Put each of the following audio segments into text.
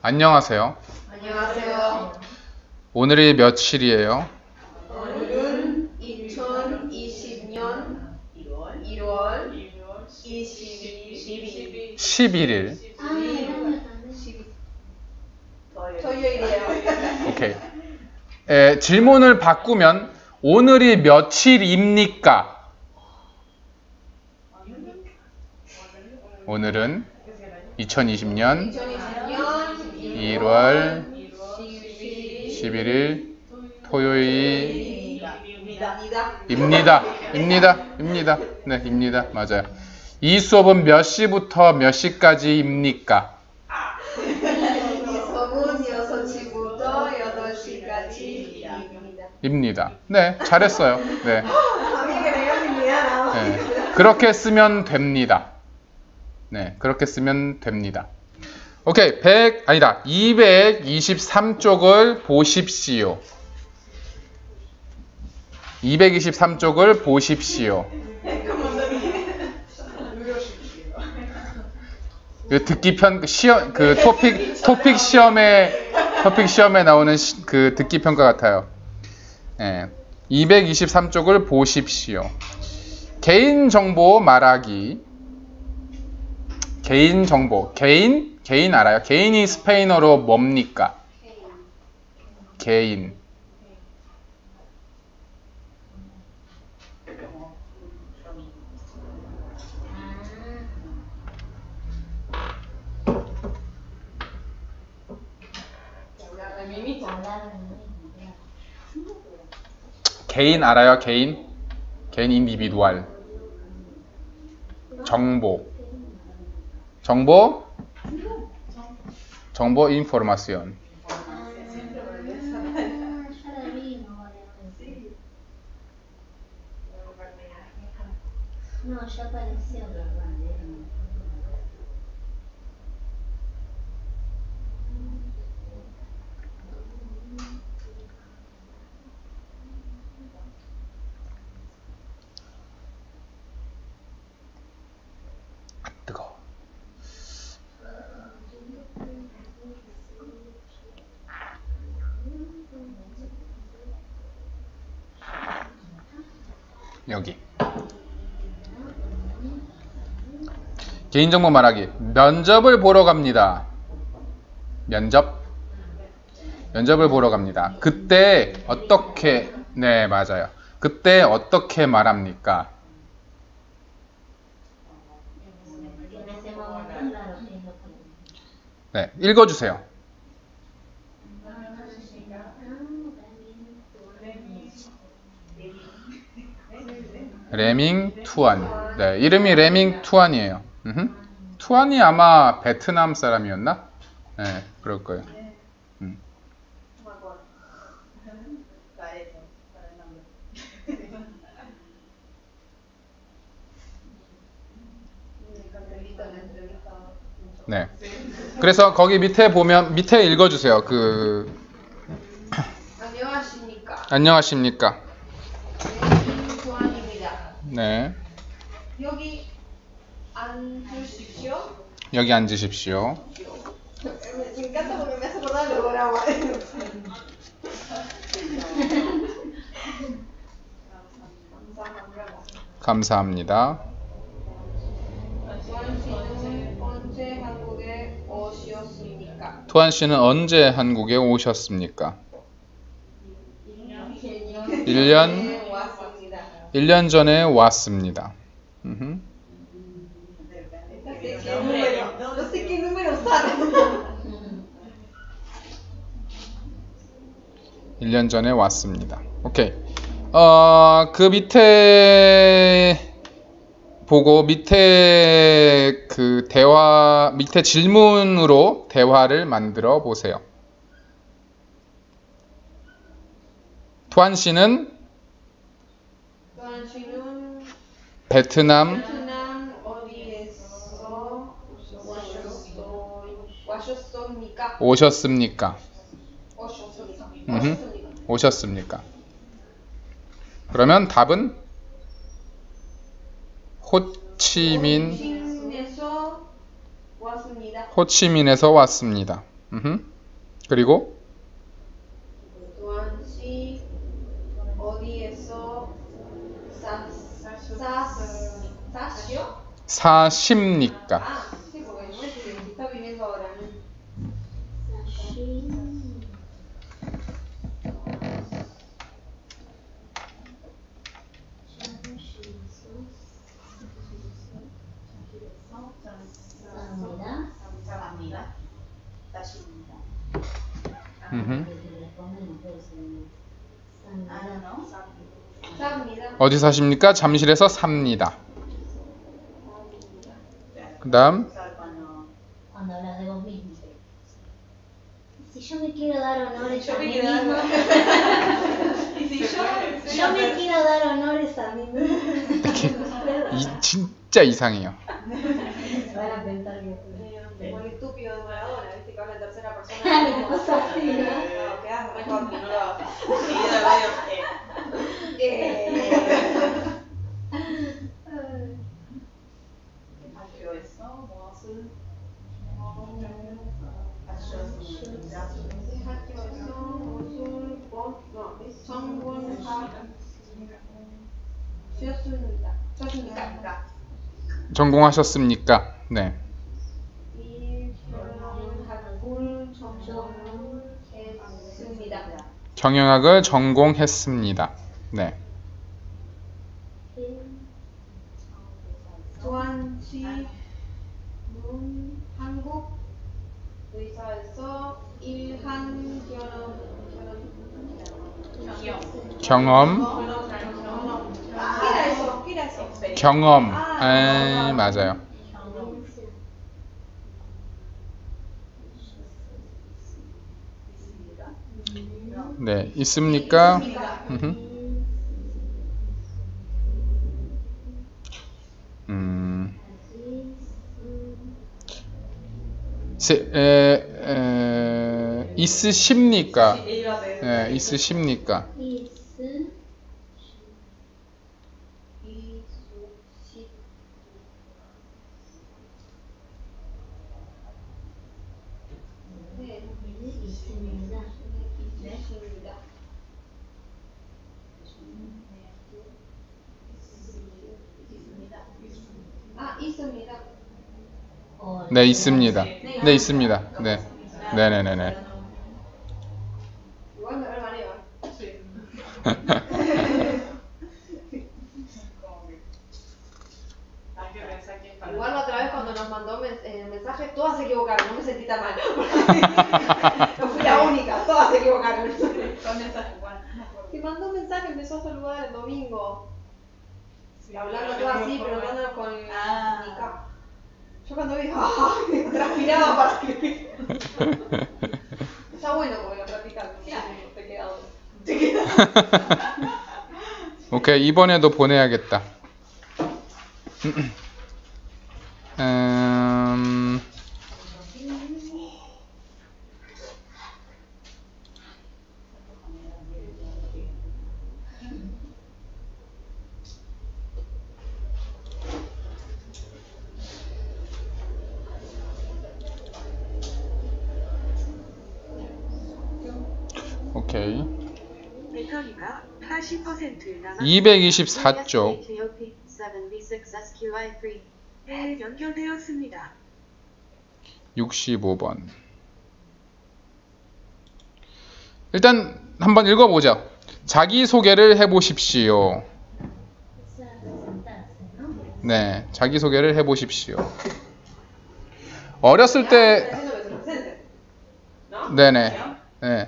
안녕하세요. 안녕하세요. 오늘이 며칠이에요? 오늘은 2020년 1월 11일. 토요일이에요. 오케이. 질문을 바꾸면 오늘이 며칠입니까? 오늘은 2020년 1월 11일 토요일입니다. 네, 입니다. 맞아요. 이 수업은 몇 시부터 몇 시까지입니까? 이 수업은 6시부터 8시까지입니다. 입니다. 네, 잘했어요. 네. 네. 그렇게 쓰면 됩니다. 네, 그렇게 쓰면 됩니다. 오케이, 223쪽을 보십시오. 223쪽을 보십시오. 그 듣기 시험, 그 토픽 시험에 나오는 그 듣기 평가 같아요. 네, 223쪽을 보십시오. 개인정보 말하기. 개인정보. 개인 알아요? 개인이 스페인어로 뭡니까? 개인. 개인 알아요? 개인 인디비두알. 정보 인포르마시온. 뜨거워. 여기. 개인정보 말하기. 면접을 보러 갑니다. 면접을 보러 갑니다. 그때 어떻게, 네, 맞아요. 그때 어떻게 말합니까? 네, 읽어주세요. 레밍 투안. 네, 이름이 레밍 투안이에요. 투안이 아마 베트남 사람이었나? 네, 그럴 거예요. 네. 그래서 거기 밑에 보면 밑에 읽어주세요. 안녕하십니까. 네. 여기 앉으십시오. 여기 앉으십시오. 감사합니다. 투안 씨는 언제 한국에 오셨습니까? 1년 전에 왔습니다. 1년 전에 왔습니다. 오케이. 그 밑에 보고 밑에 밑에 질문으로 대화를 만들어 보세요. 투안 씨는 베트남 어디에서 오셨습니까? 오셨습니까? 그러면 답은 호치민에서 왔습니다. 그리고 도안씨 어디에서 사시오? 사십니까? Ah, sí, porque no es que está viviendo ahora, ¿no? 삽니다. 어디 사십니까? 잠실에서 삽니다. 그 다음 Cuando hablas de vos mismo. Si yo me quiero dar honores Yo a me mí quiero dar- mismo, Y si yo me quiero dar honores a mí mismo. 진짜 이상해요. Van a pensar que Como el estúpido de Maradona, viste que habla en tercera Una persona. cosa así, ¿no? No, quedás mejor que no lo hagas. 전공하셨습니까? 네. 경영학을 전공했습니다. 네. 조한씨 한국 의사에서 일한 경험. 경험. 맞아요. 네, 있습니까? 있으십니까? 네, 있으십니까? 있습니다. 네, 있습니다. 네, 있습니다. 네. 네네네네. Igual me remaneo. Igual la otra vez cuando nos mandó mensaje, todas se equivocaron, no me sentí tan mal. No fui la única, todas se equivocaron. Y mandó un mensaje, empezó a saludar el domingo. Hablando todo así, preguntándonos con el Nica. Yo cuando vi, transpiraba para escribir. Está bueno porque lo practicas, te queda 오케이, 이번에도 보내야겠다. 오케이. 배터리가 80% 남았습니다. 224쪽. 네, 연결되었습니다. 65번. 일단 한번 읽어보죠. 자기소개를 해보십시오. 네, 자기소개를 해보십시오. 어렸을 때, 네네, 네.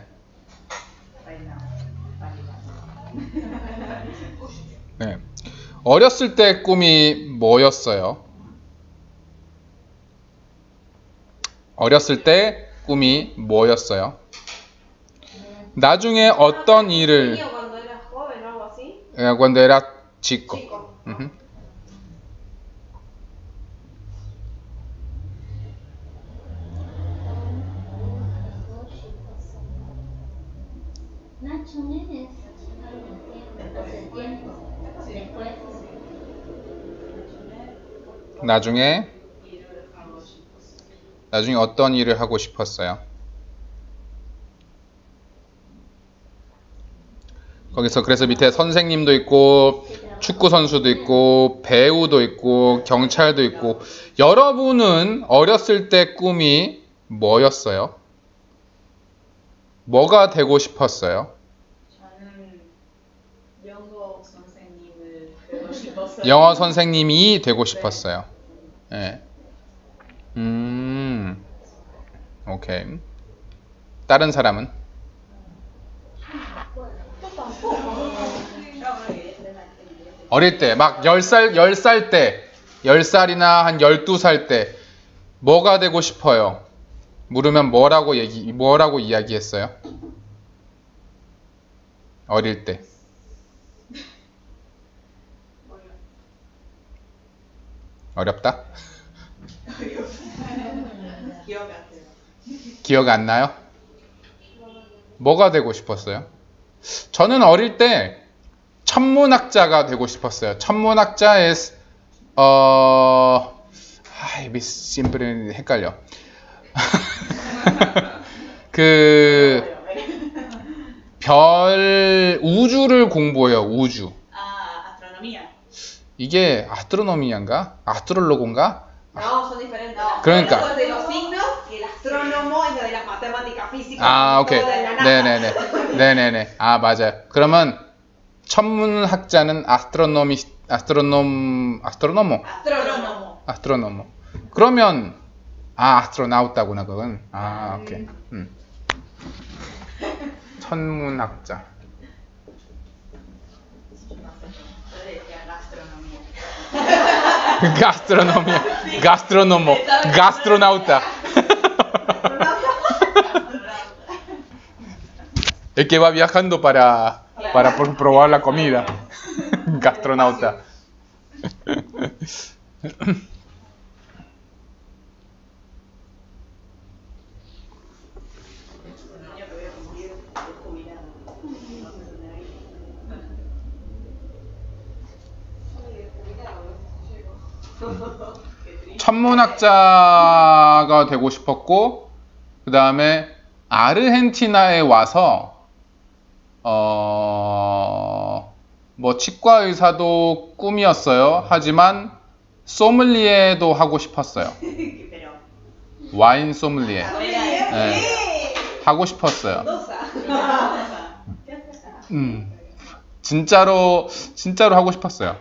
네. 어렸을 때 꿈이 뭐였어요? 어렸을 때 꿈이 뭐였어요? 나중에 어떤 일을 cuando era chico. Nachones hace tiempo, después 나중에 어떤 일을 하고 싶었어요? 거기서 그래서 밑에 선생님도 있고 축구 선수도 있고 배우도 있고 경찰도 있고. 여러분은 어렸을 때 꿈이 뭐였어요? 뭐가 되고 싶었어요? 저는 영어 선생님을 되고 싶었어요. 영어 선생님이 되고 싶었어요. 네. 오케이. 다른 사람은? 어릴 때, 막 10살 때, 10살이나 한 12살 때, 뭐가 되고 싶어요? 물으면 뭐라고 이야기했어요? 어릴 때. 어렵다? 기억 안 나요. 기억 안 나요? 뭐가 되고 싶었어요? 저는 어릴 때 천문학자가 되고 싶었어요. 천문학자 es siempre 헷갈려. 별 우주를 공부해요. 우주. astronomía. 이게 아스트로노미인가? 아스트롤로고인가? No, son diferentes. 그러니까. Eso es de los signos y el astrónomo es de las matemáticas físicas. 아, 오케이. todo de la NASA. 네네네. 아, 맞아요. 그러면 천문학자는 아스트로노모. Astrónomo. 그러면 아스트로나우트구나 그건. 아, 오케이. 천문학자. Yo decía gastronomía. Gastronauta. El que va viajando para probar la comida. Gastronauta. Yo que voy a cumplir es jubilado. No sé dónde hay. 천문학자가 되고 싶었고, 그 다음에 아르헨티나에 와서 뭐 치과 의사도 꿈이었어요. 하지만 소믈리에도 하고 싶었어요. Pero. 와인 소믈리에. 네, 하고 싶었어요. 진짜로 하고 싶었어요.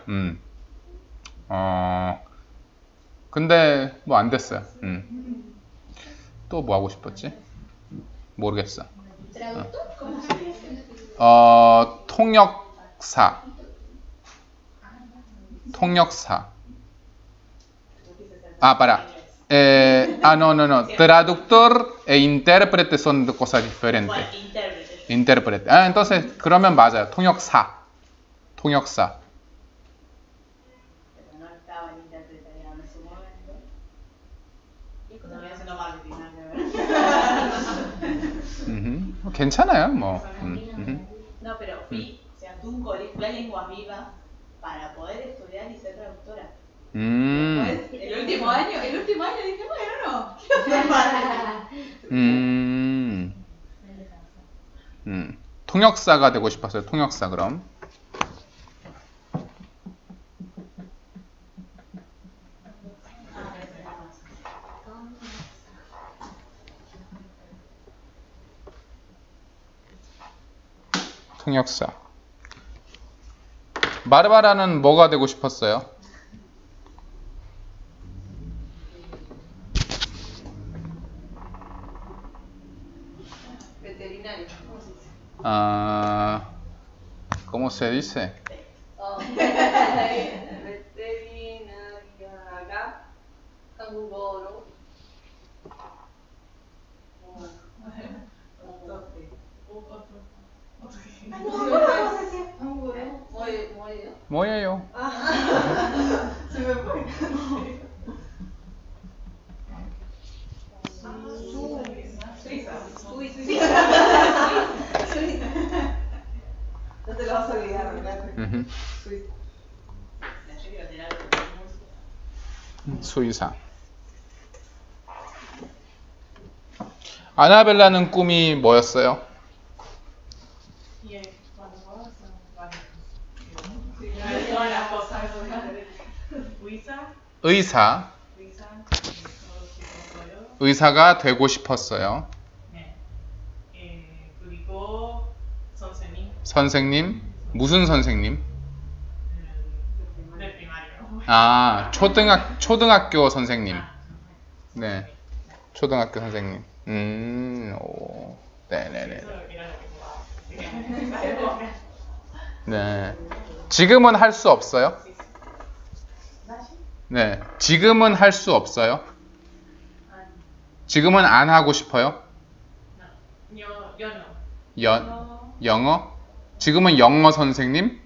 근데 뭐 안 됐어요. 또 뭐 하고 싶었지? 모르겠어. 통역사. No. Traductor e intérprete son dos cosas diferentes. Bueno, intérprete. Intérprete. Entonces, 그러면 맞아요. 통역사. Pero no estaba el interpretariado en ese momento. Estoy haciendo marketing, nada que ver. 괜찮아요, 뭐. No, pero fui, o sea, tuve un colegio, fui a Lenguas Vivas para poder estudiar y ser traductora. Pues, el último año dije, bueno, no, quiero ser marketing. 통역사가 되고 싶었어요. 통역사 그럼. 통역사. 바르바라는 뭐가 되고 싶었어요? Veterinario. ¿Cómo se dice? 베테리나리아가 한국어로 한국어로 뭐예요? 뭐예요? No te lo vas a olvidar, ¿verdad? 수의사. 아나벨라는 꿈이 뭐였어요? Y cuando jugabas a 의사. 의사 의사가 되고 싶었어요. 네. 그리고 선생님. 선생님. 무슨 선생님? 네, primario. 아, 초등학교 선생님. 네. 초등학교 선생님. 오. 네네네. 네. 지금은 할 수 없어요? 네. 지금은 할 수 없어요? 지금은 안 하고 싶어요? 영어? 지금은 영어 선생님?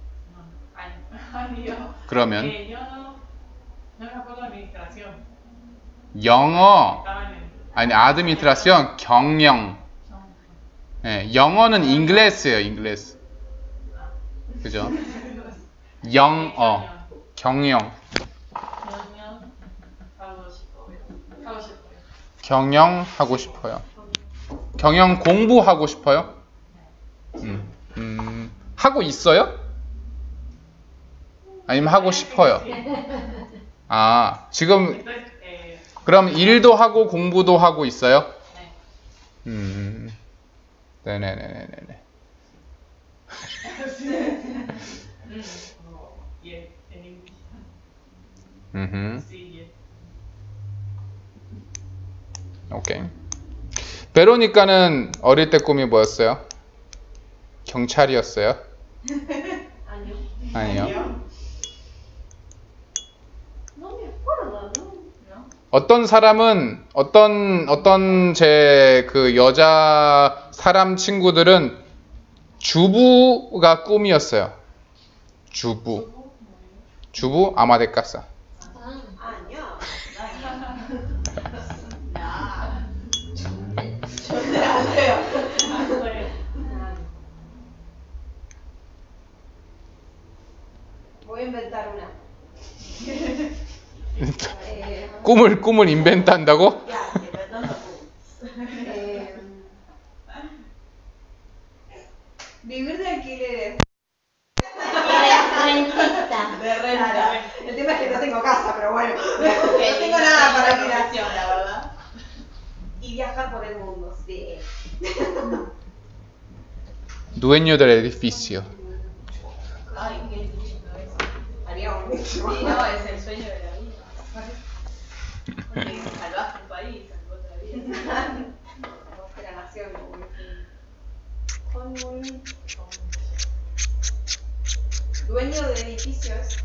아니요. 그러면 yo no hago la administración. 영어 Estaba en el 아니 아드미니스트라시온 경영. 네, 영어는 잉글리스예요, 잉글리스. 그죠? 영어 경영. 경영하고 싶어요. 경영 공부하고 싶어요? 하고 있어요? 아니면 하고 싶어요? 아, 지금 Entonces, 그럼 일도 하고 공부도 하고 있어요? 네. 네네네네네. Yes, en English. Sí, yes. 오케이. 베로니카는 어릴 때 꿈이 뭐였어요? 경찰이었어요? 아니요. No me acuerdo, ¿no? ¿No? 어떤 사람은 어떤 제 그 여자 사람 친구들은 주부가 꿈이었어요. 주부 아마데카사. Año. Voy a inventar una. 꿈을 인벤트한다고? Ya, inventando vivir de alquileres. Rentista. De renta. El tema es que no tengo casa, pero bueno. No No tengo nada para alquilar. la verdad. Y viajar por el mundo, sí. Dueño del edificio. Ay, qué lindo eso. Haría un Sí, no, es el sueño de la vida. Porque salvaste un país, salvó otra vida. de la nación. Dueño de edificios.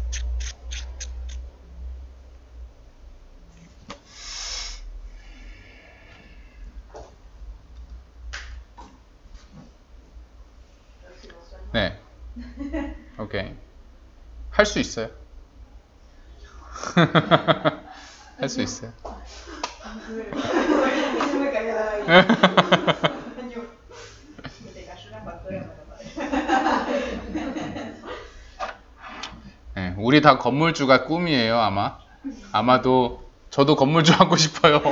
네. 오케이. 할 수 있어요. 할 수 있어요. Se me cayó la vida. Te cayó una factura para pagar. 네, 우리 다 건물주가 꿈이에요, 아마. 아마도 저도 건물주 하고 싶어요.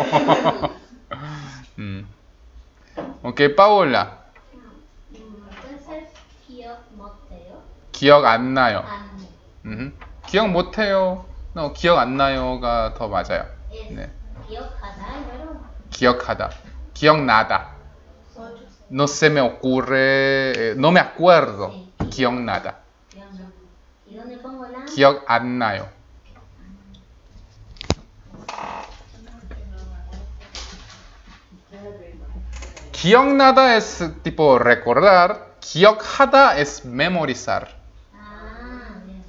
오케이, 파올라. Entonces, 기억 못해요? 기억 안 나요. 안 기억 못해요. 기억 안 나요가 더 맞아요. es 네. 기억하다, 여러분. 기억하다. 기억나다. No se me ocurre, no me acuerdo. 기억나다. 기억나. ¿Y dónde pongo la? 기억 안 나요. 기억나다 es tipo recordar. 기억하다 es memorizar. Ah, bien.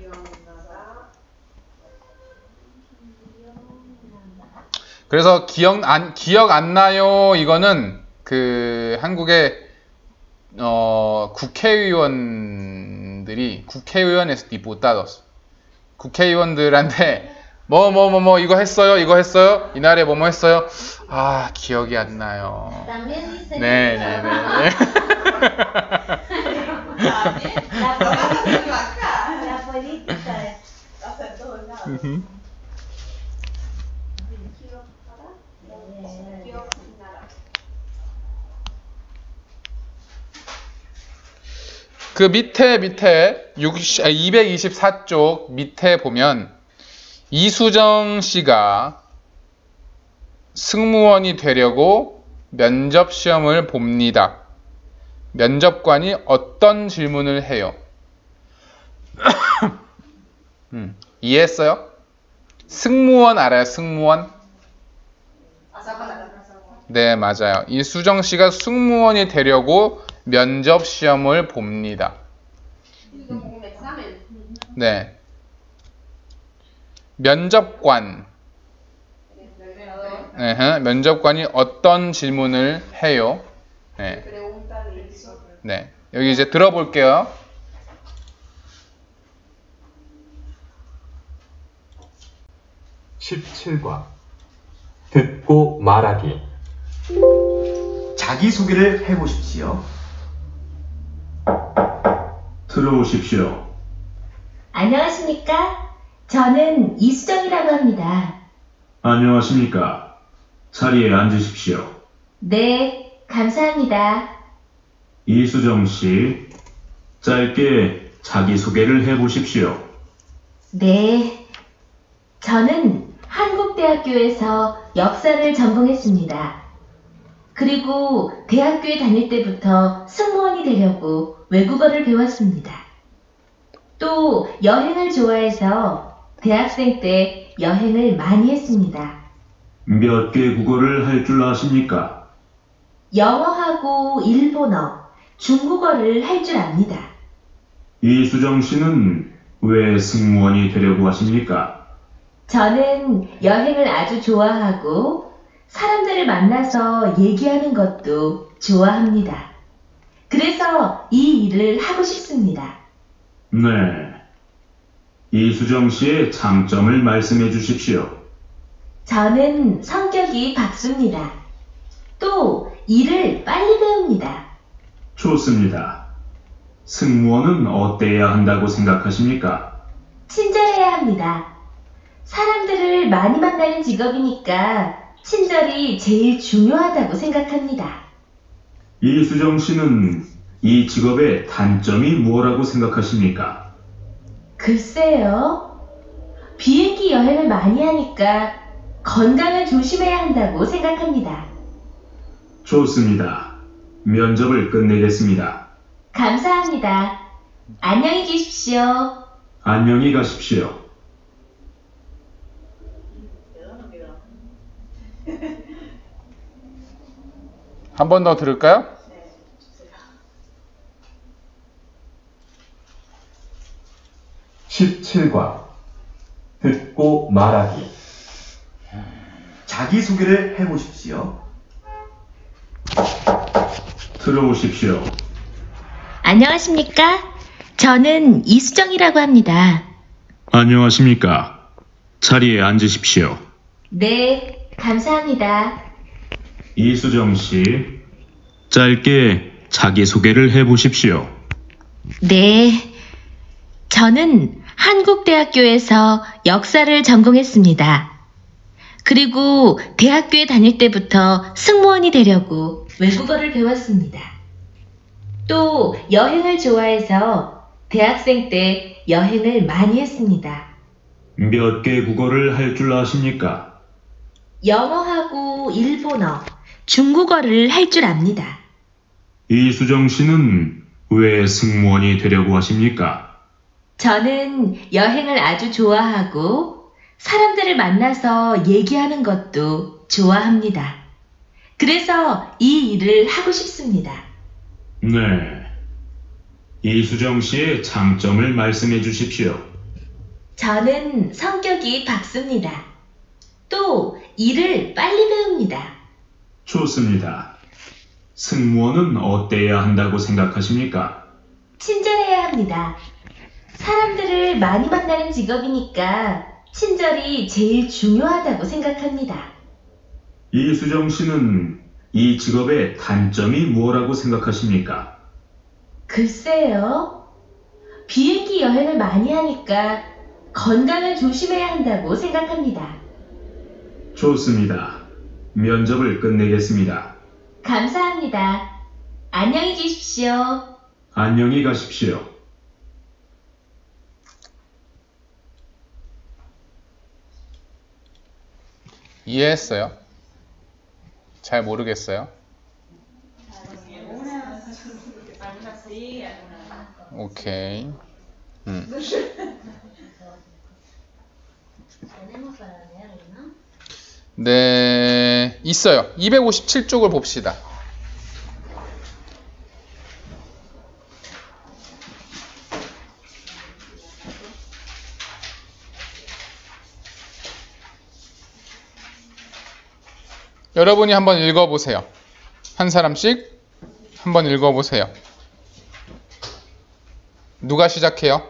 그래서 기억 안 나요. 이거는 그 한국의 국회의원에서 diputados 국회의원들한테 뭐 이거 했어요. 이날에 뭐뭐 했어요. 아, 기억이 안 나요. También dice 네. La política es. Pasa en todos lados. 그 밑에 224쪽 밑에 보면 이수정 씨가 승무원이 되려고 면접 시험을 봅니다. 면접관이 어떤 질문을 해요? 이해했어요? 승무원 알아요? 승무원? 네, 맞아요. 이수정 씨가 승무원이 되려고 면접 시험을 봅니다. 네. 면접관. 면접관이 어떤 질문을 해요? 네. 네. 여기 이제 들어볼게요. (17과) 듣고 말하기. 자기소개를 해보십시오. 들어오십시오. 안녕하십니까? 저는 이수정이라고 합니다. 안녕하십니까? 자리에 앉으십시오. 네, 감사합니다. 이수정 씨, 짧게 자기소개를 해보십시오. 네, 저는 한국대학교에서 역사를 전공했습니다. 그리고 대학교에 다닐 때부터 승무원이 되려고 외국어를 배웠습니다. 또 여행을 좋아해서 대학생 때 여행을 많이 했습니다. 몇 개 국어를 할 줄 아십니까? 영어하고 일본어, 중국어를 할 줄 압니다. 이수정 씨는 왜 승무원이 되려고 하십니까? 저는 여행을 아주 좋아하고 사람들을 만나서 얘기하는 것도 좋아합니다. 그래서 이 일을 하고 싶습니다. 네. 이수정 씨의 장점을 말씀해 주십시오. 저는 성격이 박수입니다. 또 일을 빨리 배웁니다. 좋습니다. 승무원은 어때야 한다고 생각하십니까? 친절해야 합니다. 사람들을 많이 만나는 직업이니까 친절이 제일 중요하다고 생각합니다. 이수정 씨는 이 직업의 단점이 뭐라고 생각하십니까? 글쎄요. 비행기 여행을 많이 하니까 건강을 조심해야 한다고 생각합니다. 좋습니다. 면접을 끝내겠습니다. 감사합니다. 안녕히 계십시오. 안녕히 가십시오. 한 번 더 들을까요? (17과) 듣고 말하기. 자기소개를 해보십시오. 들어오십시오. 안녕하십니까? 저는 이수정이라고 합니다. 안녕하십니까? 자리에 앉으십시오. 네, 감사합니다. 이수정 씨, 짧게 자기소개를 해보십시오. 네, 저는 한국대학교에서 역사를 전공했습니다. 그리고 대학교에 다닐 때부터 승무원이 되려고 외국어를 배웠습니다. 또 여행을 좋아해서 대학생 때 여행을 많이 했습니다. 몇 개 국어를 할 줄 아십니까? 영어하고 일본어, 중국어를 할 줄 압니다. 이수정 씨는 왜 승무원이 되려고 하십니까? 저는 여행을 아주 좋아하고 사람들을 만나서 얘기하는 것도 좋아합니다. 그래서 이 일을 하고 싶습니다. 네. 이수정 씨의 장점을 말씀해 주십시오. 저는 성격이 박수입니다. 또 일을 빨리 배웁니다. 좋습니다. 승무원은 어때야 한다고 생각하십니까? 친절해야 합니다. 사람들을 많이 만나는 직업이니까 친절이 제일 중요하다고 생각합니다. 이수정 씨는 이 직업의 단점이 뭐라고 생각하십니까? 글쎄요. 비행기 여행을 많이 하니까 건강을 조심해야 한다고 생각합니다. 좋습니다. 면접을 끝내겠습니다. 감사합니다. 안녕히 계십시오. 안녕히 가십시오. 이해했어요? 잘 모르겠어요? Algunas sí, algunas no. 오케이. Tenemos para leerlo, ¿no? 네, 있어요. 257쪽을 봅시다. 여러분이 한번 읽어보세요. 한 사람씩 한번 읽어보세요. 누가 시작해요?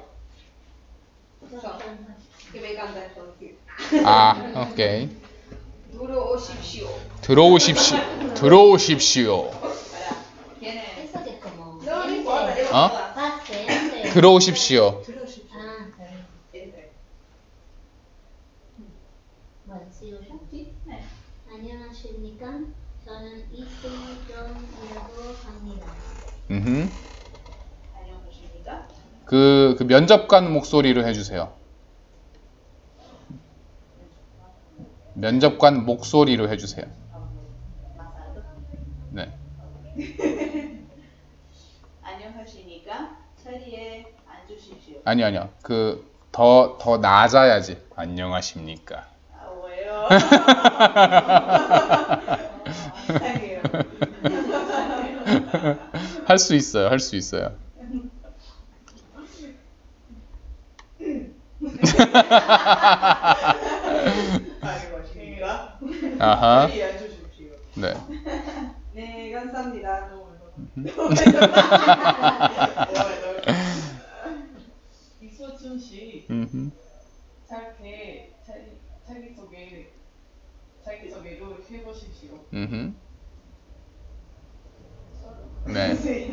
Que me encanta esto. 아, 오케이. 들어오십시오. 들어오십시오. 들어오십시오. ¿Quién es? Eso que es como... No, no importa, leemos ¿Ah? todas. Pase, entre. 들어오십시오. Ah, está bien. Entre. Bueno, sigo yo. Sí. 안녕하십니까? 저는 이수정이라고 합니다. 안녕하십니까? 그 면접관 목소리로 해주세요. 면접관 목소리로 해주세요. 네. 안녕하십니까? 자리에 앉으십시오. 아니요. 더 낮아야지. 안녕하십니까? 아, 왜요? 할게요. 할 수 있어요. 할 수 있어요. 안녕하십니까? 아하. 자리에 앉으십시오. 네. 네, 감사합니다. 이소준 씨 짧게 자기소개를 해보십시오. 네.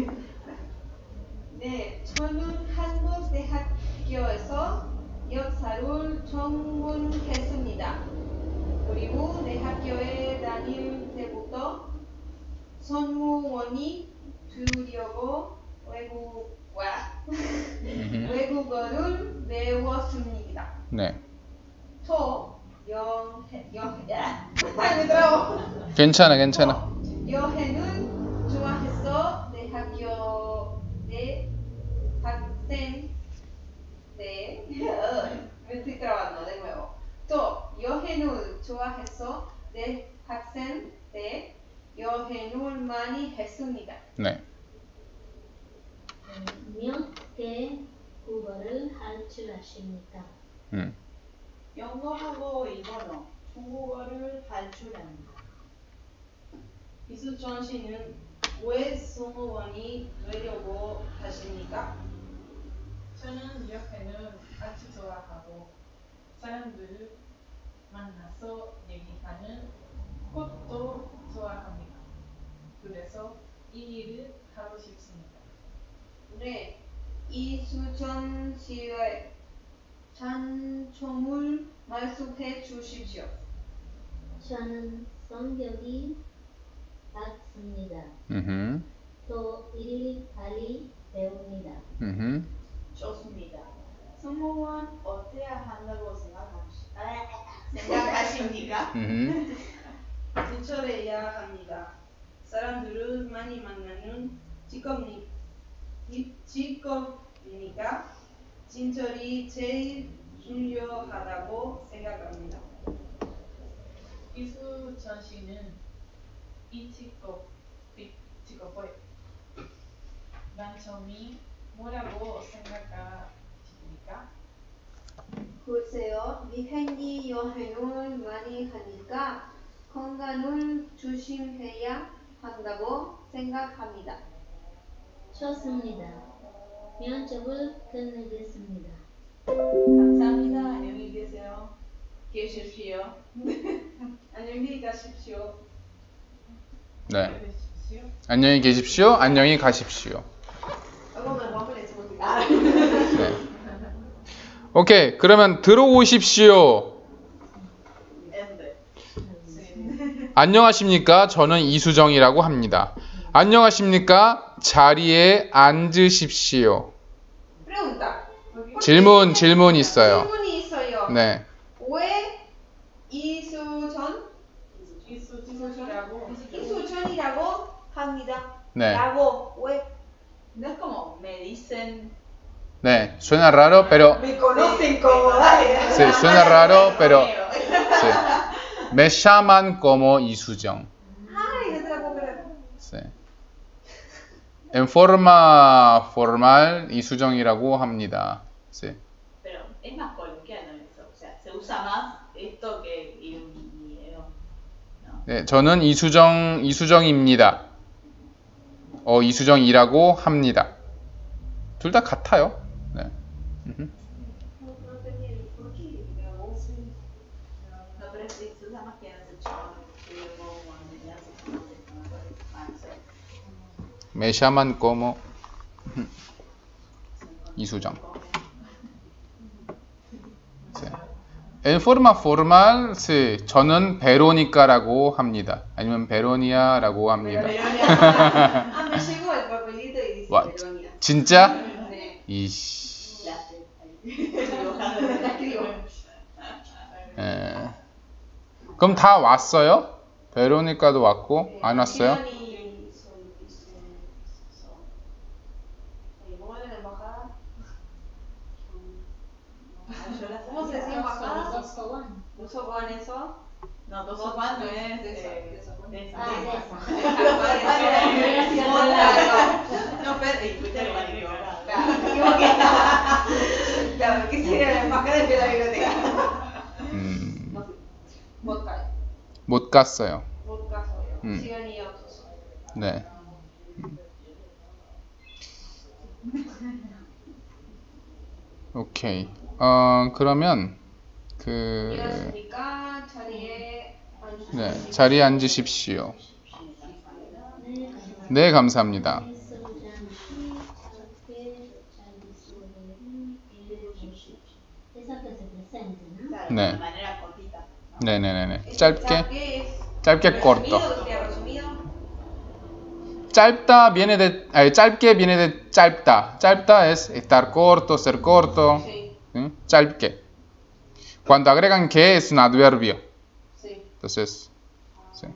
네, 저는 한국대학교에서 역사를 전공했습니다. 그리고 대학교에 다닐 때부터 선무원이 되려고 외국어를 배웠습니다. 네. 또 괜찮아. 여행은 좋아해서 대학교에 학생 멘트 들어왔노 de nuevo. 또 여행을 좋아해서 대학생 때 여행을 많이 했습니다. 네. 몇 개 국어를 할 줄 아십니까? 영어하고 일본어, 중국어를 할 줄 압니다. 이수정 씨는 왜 승무원이 되려고 하십니까? 저는 여행을 아주 좋아하고 사람들을 만나서 얘기하는 것도 좋아합니다. 그래서 이 일을 하고 싶습니다. 네, 이수정 씨의 장점을 말씀해 주십시오. 저는 성격이 밝습니다. 또 일일이 빨리 배웁니다. 좋습니다. 승무원 어때야 한다고 생각하십니까? 진철해야 합니다. 사람들을 많이 만나는 직업이니까 진철이 제일 중요하다고 생각합니다. 이수전 씨는 이 직업의 단점이 뭐라고 생각하십니까? 글쎄요, 비행기 여행을 많이 하니까 건강을 조심해야 한다고 생각합니다. 좋습니다. 면접을 끝내겠습니다. 감사합니다. 안녕히 계세요. 계십시오. 안녕히 가십시오. 네. 안녕히 계십시오. 안녕히 가십시오. 네. 오케이. 그러면 들어오십시오. 안녕하십니까? 저는 이수정이라고 합니다. 안녕하십니까? 자리에 앉으십시오. 질문 있어요. 질문이 있어요. 네. 왜 이수정 이수천이라고 합니다. 네. 라고 왜? No es como me dicen. 네, suena raro, pero Me conocen como dale. sí, suena raro, pero sí. Me llaman como 이수정. Ay, no te la puedo creer. Sí. En forma formal 이수정이라고 합니다. Sí. Pero es más coloquial eso. O sea, se usa más esto que no. 네, 저는 이수정입니다. 이수정이라고 합니다. 둘 다 같아요. 네. No, pero se usa más que en el chavo. Me llaman como 이수정. Sí. En forma formal, sí, 저는 베로니카라고 합니다. 아니면 베로니아라고 합니다. Ah, me llegó el papelito y dice What? Verónica. 진짜? 네. 이씨. La escribo. 예. 그럼 다 왔어요? 베로니카도 왔고 안 왔어요? 지연이 ¿cómo era la embajada? ¿Cómo se decía embajada? Dosoban eso. No, Dosoban no es de esa. No, pero y fuiste al baño. Claro, ¿qué sería la embajada de la biblioteca? vodka. 못 갔어요. vodka soy. 지연이 없었어. 네. 오케이. 그러면 일어났으니까 자리에 앉으세요. 네, 자리에 앉으십시오. 네, 감사합니다. 네. De manera cortita. 네네네네. 짧게 짧게 corto. resumido. 짧다 viene de 짧게 viene de 짧다. 짧다 es estar corto, ser corto. Sí. ¿Sí? 짧게. Cuando agregan que es un adverbio. Sí. Entonces, sí.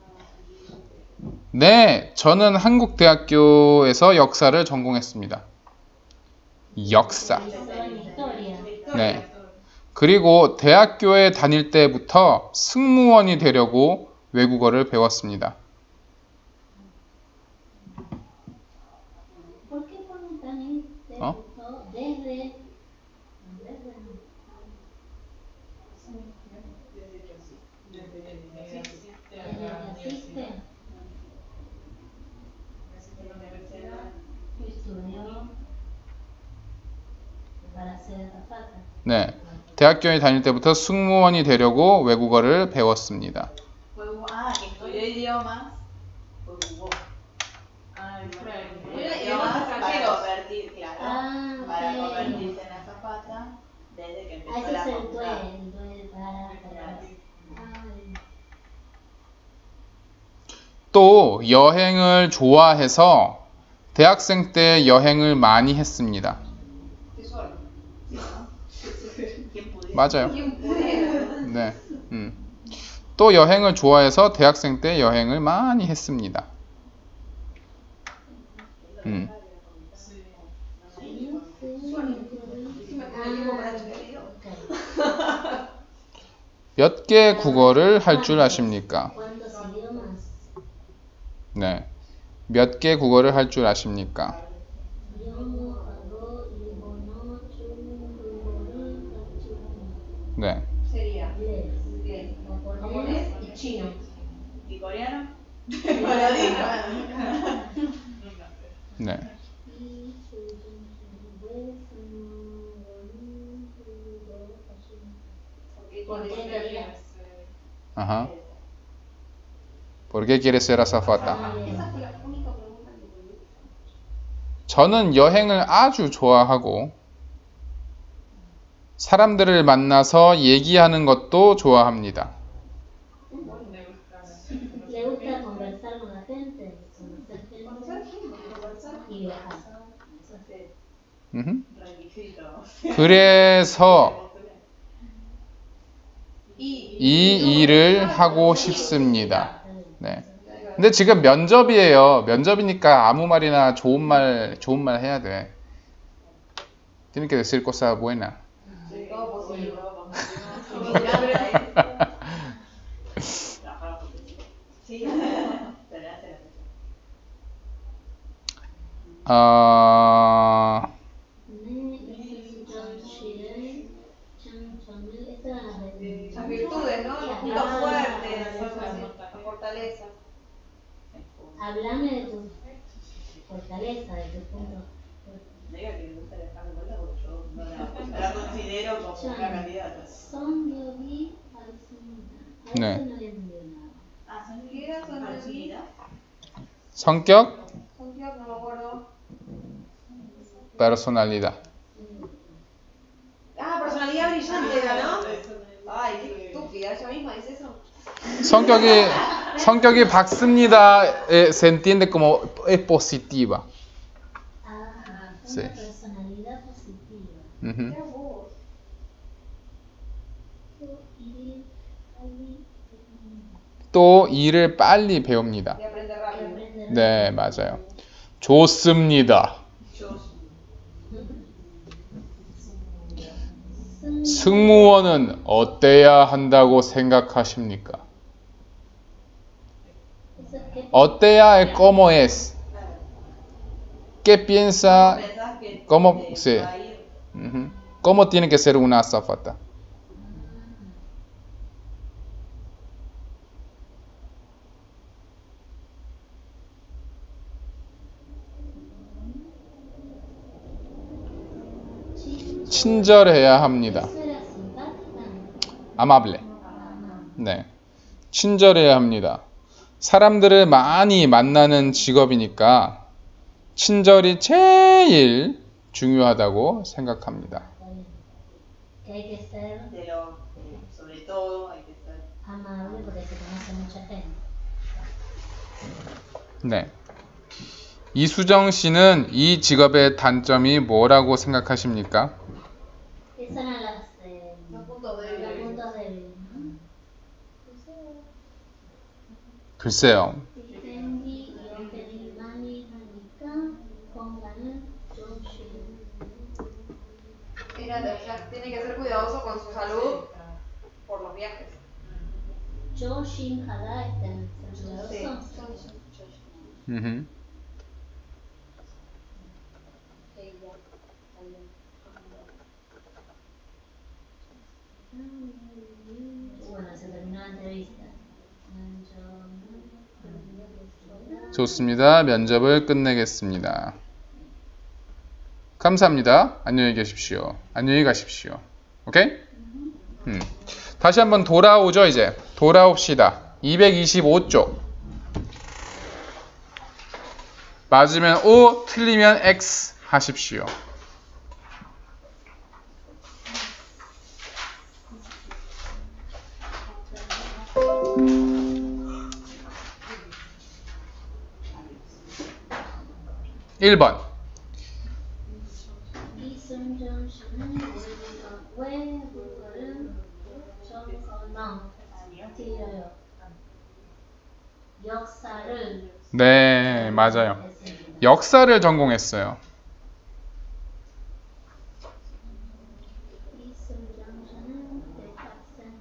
네, 저는 한국 대학교에서 역사를 전공했습니다. 역사. 네. 그리고 대학교에 다닐 때부터 승무원이 되려고 외국어를 배웠습니다. 어? 네. 대학교에 다닐 때부터 승무원이 되려고 외국어를 배웠습니다. Estudió idiomas. Idiomas Para extranjeros. convertir, claro. Para convertirse en azafata desde que empezó la facultad. 또 여행을 좋아해서 대학생 때 여행을 많이 했습니다. 맞아요. 네. 또 여행을 좋아해서 대학생 때 여행을 많이 했습니다. 몇 개 국어를 할 줄 아십니까? 네. 몇 개 국어를 할 줄 아십니까? 네. Sería inglés, japonés y chino. ¿Y coreano? 네. Ajá. ¿Por qué quieres ser azafata? Esa fue la única pregunta que volví. 저는 여행을 아주 좋아하고 사람들을 만나서 얘기하는 것도 좋아합니다. Le gusta conversar con la gente, conocer gente y viajar. 그래서 이 일을 하고 싶습니다. 네. 근데 지금 면접이에요. 면접이니까 아무 말이나 좋은 말 해야 돼. Tiene que decir cosas buenas. Las virtudes, ¿no? Los puntos fuertes, la fortaleza. Háblame de tu fortaleza, de tu punto. Diga que me gusta dejar de vuelta porque yo no la considero como una candidata. 성격이 밝습니다. 네. no le entendió nada. Ah, son parecida. 성격, Santiago, no me acuerdo. personalidad. Ah, personalidad brillante era, ¿no? Ay, qué estúpida, ella misma dice eso. 성격이 밝습니다. Se entiende como es positiva. Ah, Sí. una personalidad positiva. Ujú. Mira vos. 또 일을 빨리 배웁니다. De aprender rápido. 네, 맞아요. 좋습니다. 승무원은 어때야 한다고 생각하십니까? 어때야 es como es. ¿Qué piensa? ¿Cómo? Sí. Ujú. ¿Cómo tiene que ser una azafata? 친절해야 합니다. amable. 네. 친절해야 합니다. 사람들을 많이 만나는 직업이니까 친절이 제일 중요하다고 생각합니다. Que hay que ser Sobre todo hay que ser amable porque se conoce mucha gente. 네. 이수정 씨는 이 직업의 단점이 뭐라고 생각하십니까? Esas eran las Los puntos los débiles. puntos débiles. 글쎄요. Depende y 많이 하니까 건강은 조심. Era, o sea, tiene que ser cuidadoso con su salud por los viajes. 조심하다 했다는 Sí. cuidadoso. 음흠. Bueno, se terminó la entrevista. 좋습니다. 면접을 끝내겠습니다. 감사합니다. 안녕히 계십시오. 안녕히 가십시오. 오케이? 다시 한번 돌아오죠, 이제. 돌아옵시다. 225쪽. 맞으면 O, 틀리면 X 하십시오. (1번) 이승정 씨는 왜 그거를 정선왕 틀려요. 역사를 네, 맞아요. 역사를 전공했어요. 이승정 씨는 대학생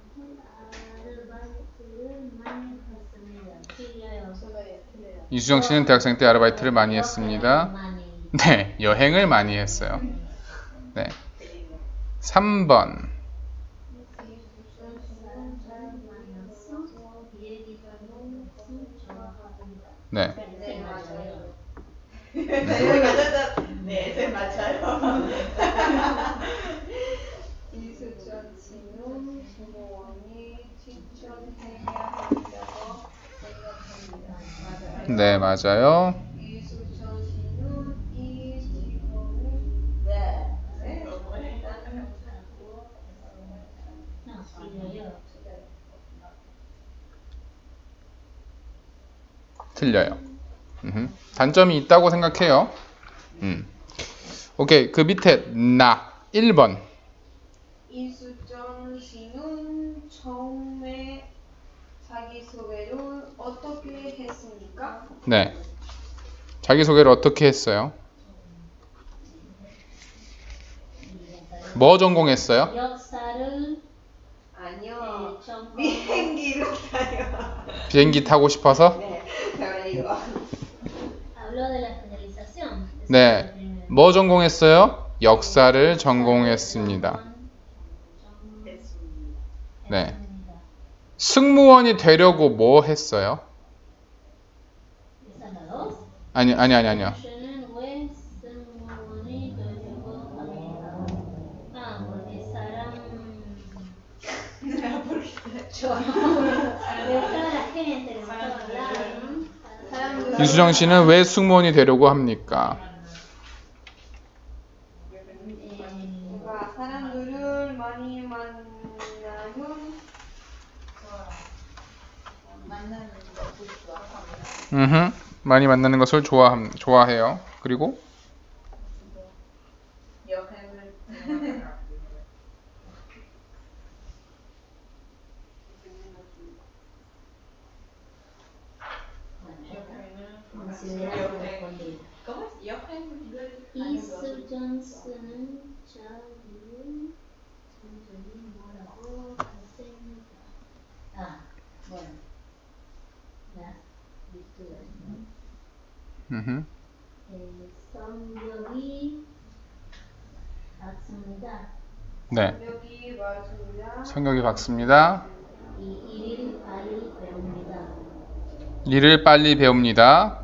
아르바이트를 많이 했습니다. 틀려요. 이수정 씨는 대학생 때 아르바이트를 많이 했습니다. 네, 여행을 많이 했어요. 네. 3번. 네. 네, 맞아요. 이수정 씨는 승무원이 추천해야 한다고 생각합니다. 네, 맞아요. 이수정 씨는 이 직업을 틀려요. 단점이 있다고 생각해요. 오케이, 그 밑에 나 1번. 이수정 씨는 처음에 자기소개를 어떻게 했습니까? 네. 자기소개를 어떻게 했어요? 뭐 전공했어요? 역사를 아니요. 전공. 비행기를 타요. 비행기 타고 싶어서? 네. 제가 이거. Habló de la especialización. 네. 뭐 전공했어요? 역사를 전공했습니다. 네. 승무원이 되려고 뭐 했어요? 아니요. 저는 왜 승무원이 되려고 합니다. 아, porque 사람 이수정 씨는 왜 승무원이 되려고 합니까? 뭔가 사람들을 많이 만나면 만나는 것도 좋아합니다. 많이 만나는 것을 좋아해요. 그리고 여행을 ¿Cómo es? 여행을 이수정 씨는 저를 뭐라고 했습니다. 아, bueno. Las virtudes, ¿no? 성격이 밝습니다. 네. 여기 맞습니다. 성격이 밝습니다. 일을 빨리 배웁니다. 일을 빨리 배웁니다.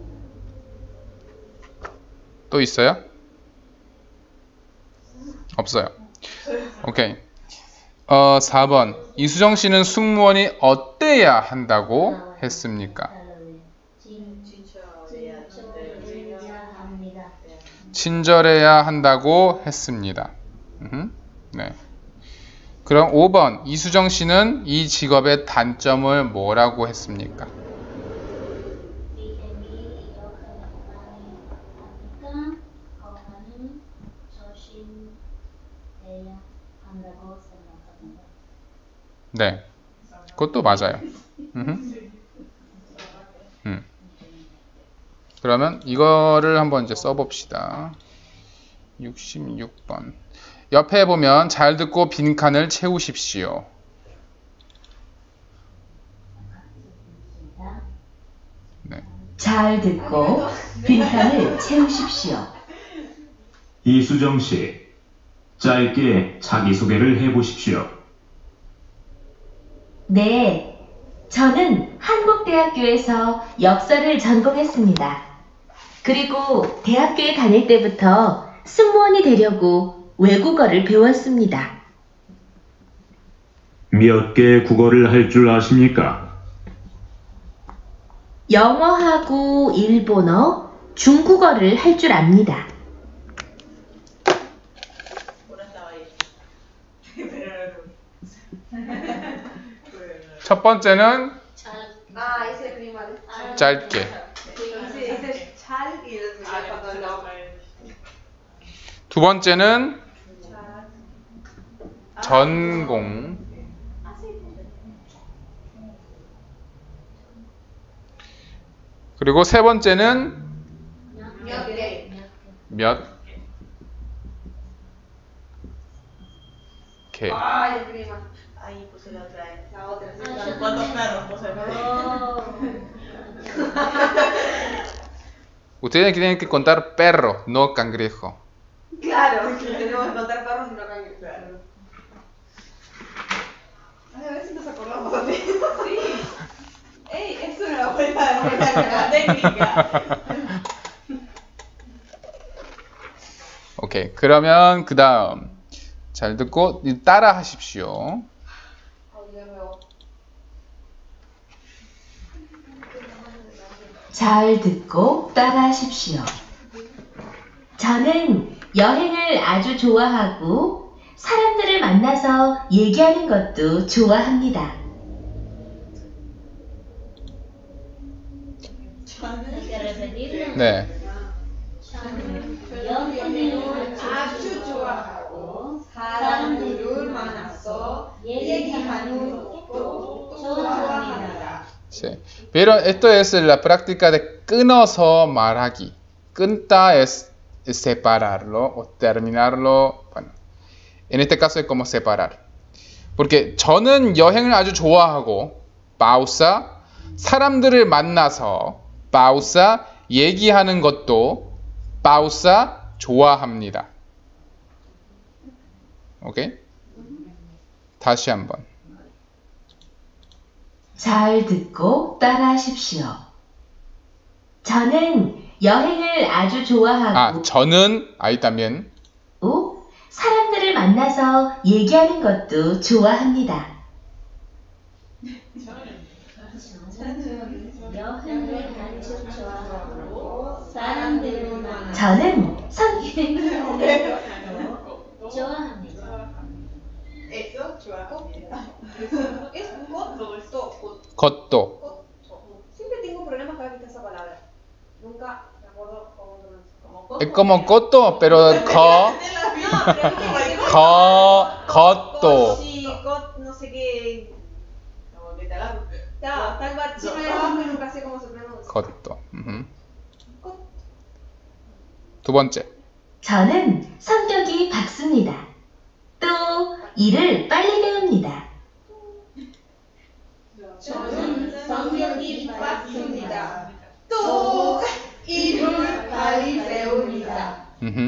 또 있어요? 없어요. 오케이. 4번. 이수정 씨는 승무원이 어때야 한다고 했습니까? 친절해야 합니다. 친절해야 한다고 했습니다. 네. 그럼 5번. 이수정 씨는 이 직업의 단점을 뭐라고 했습니까? 비행기 역할을 많이 하니까 건강은 조심해야 한다고 생각합니다. 네. 그것도 맞아요. 그러면 이거를 한번 이제 써봅시다. 66번. 옆에 보면 잘 듣고 빈칸을 채우십시오. 네. 잘 듣고 빈칸을 채우십시오. 이수정 씨, 짧게 자기소개를 해보십시오. 네, 저는 한국대학교에서 역사를 전공했습니다. 그리고 대학교에 다닐 때부터 승무원이 되려고 외국어를 배웠습니다. 몇 개 국어를 할 줄 아십니까? 영어하고 일본어, 중국어를 할 줄 압니다. 첫 번째는 Ah, ese es primario. 짧게. Sí, ese es chal y el cuando no. 두 번째는 전공. 그리고 세 번째는 몇 개. Ay, el prima. Ahí puse la otra vez. La otra, sí. ¿Cuántos perros puse? Ustedes tienen que contar perro, no cangrejo. Claro, tenemos que contar perros y no cangrejos. Ay, a ver si nos acordamos así. Sí. Ey, es una buena técnica. 오케이. 그러면 그 다음 잘 듣고 따라 하십시오. 잘 듣고 따라하십시오. 저는 여행을 아주 좋아하고 사람들을 만나서 얘기하는 것도 좋아합니다. 네. 여행을 아주 좋아하고 사람들을 만나서 얘기하는 것도 좋아합니다. Sí. Pero esto es la práctica de 끊어서 말하기. 끊다 es separarlo o terminarlo. Bueno, en este caso es como separar. porque 저는 여행을 아주 좋아하고 pausa 사람들을 만나서 pausa 얘기하는 것도 pausa 좋아합니다. 오케이? 다시 한번. 잘 듣고 따라하십시오. 저는 여행을 아주 좋아하고 저는 ahí también. 사람들을 만나서 얘기하는 것도 좋아합니다. 여행을 아주 좋아하고 사람들을 만나서 저는 좋아합니다. Eso, 좋아합니다. Es 것도. Siempre tengo problemas cada vez que esa palabra. Nunca me acuerdo cómo se pronuncia. Es como 것도, pero 것도. Sí, no sé qué. Está el bachino ahí abajo y nunca sé cómo se pronuncia. 것도. 두 번째. 저는 성격이 밝습니다. 또 일을 빨리 배웁니다. 저는 성격이 밝습니다. 또 일을 빨리 배웁니다.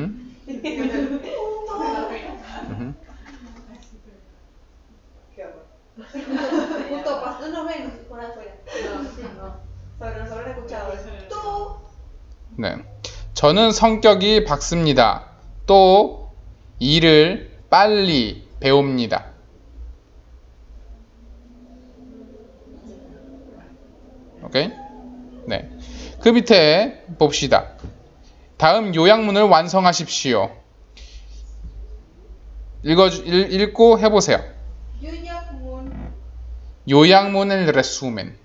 Justo pasó, no ven por afuera. No. Sobre nosotros escuchado eso. 또. 네. 저는 성격이 밝습니다. 또 일을 빨리 배웁니다. 오케이? 네. 그 밑에 봅시다. 다음 요약문을 완성하십시오. 읽고 해보세요. 요약문을 resumen.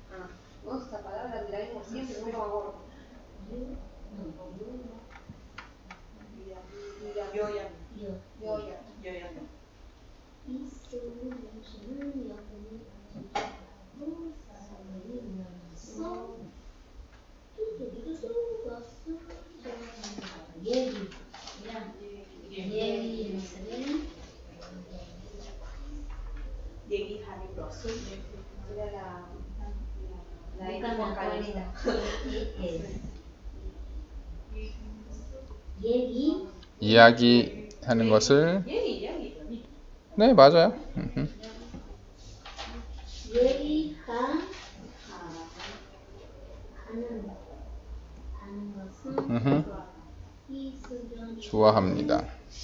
이야기하는 것을 네 맞아요. 좋아합니다.